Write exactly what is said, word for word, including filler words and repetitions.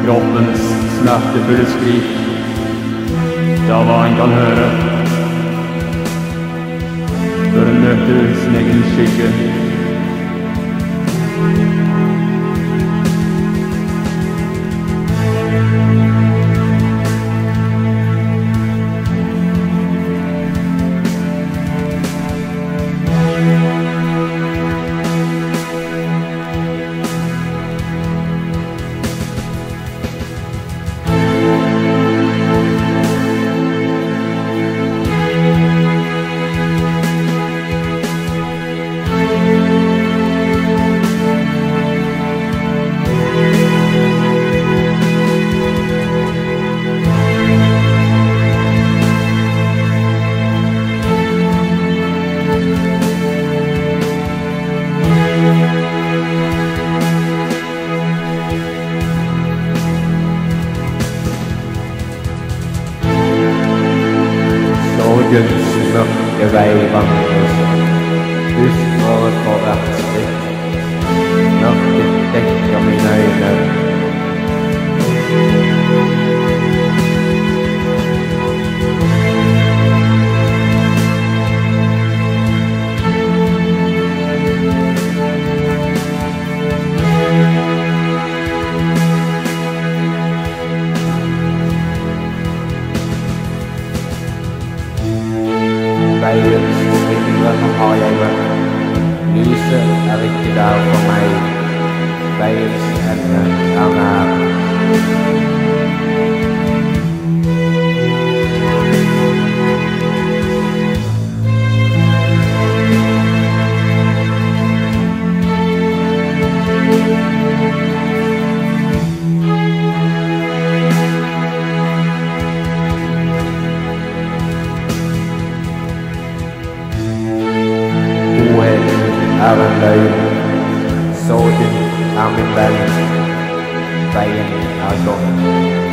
kroppens smertefulle skrik, da hva en kan høre, før en møter sin egen skygge. Sorgens mørke vei vandres, husvaret for hvert skritt, mørket dekker mine øyne. Veiens hindre har jeg møtt, lyset er ikke der for meg, veiens ende er nær. Er en løgn, sorgen er min venn, veien er gått.